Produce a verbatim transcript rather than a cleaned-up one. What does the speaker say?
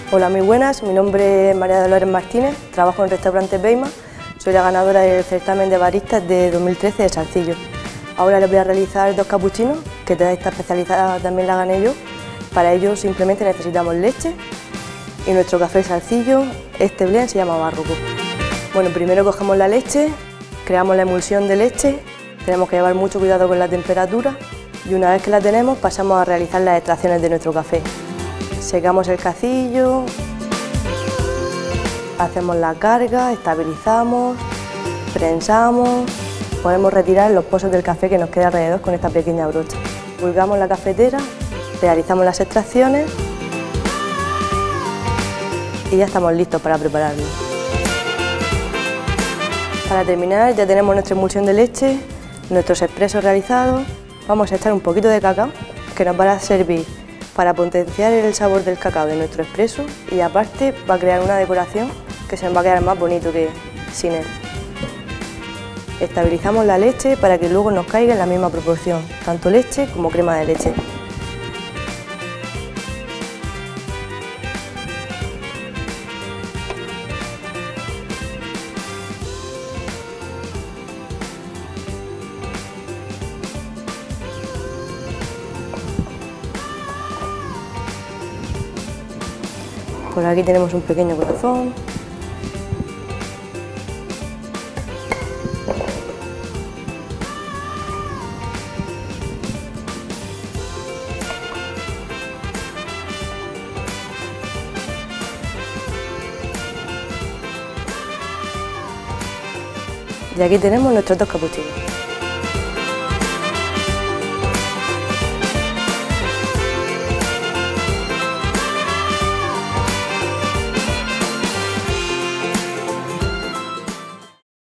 Hola, muy buenas, mi nombre es María Dolores Martínez, trabajo en el restaurante Beima, soy la ganadora del certamen de baristas de dos mil trece de Salcillo. Ahora les voy a realizar dos capuchinos, que esta especialidad también la gané yo. Para ello simplemente necesitamos leche y nuestro café Salcillo, este blend se llama Barroco. Bueno, primero cogemos la leche, creamos la emulsión de leche, tenemos que llevar mucho cuidado con la temperatura y una vez que la tenemos pasamos a realizar las extracciones de nuestro café. Secamos el cacillo, hacemos la carga, estabilizamos, prensamos, podemos retirar los pozos del café que nos queda alrededor con esta pequeña brocha. Pulgamos la cafetera, realizamos las extracciones y ya estamos listos para prepararlo. Para terminar ya tenemos nuestra emulsión de leche, nuestros expresos realizados. Vamos a echar un poquito de cacao que nos va a servir para potenciar el sabor del cacao de nuestro expreso y aparte va a crear una decoración que se nos va a quedar más bonito que sin él. Estabilizamos la leche para que luego nos caiga en la misma proporción, tanto leche como crema de leche. Por aquí tenemos un pequeño corazón. Y aquí tenemos nuestros dos capuchinos.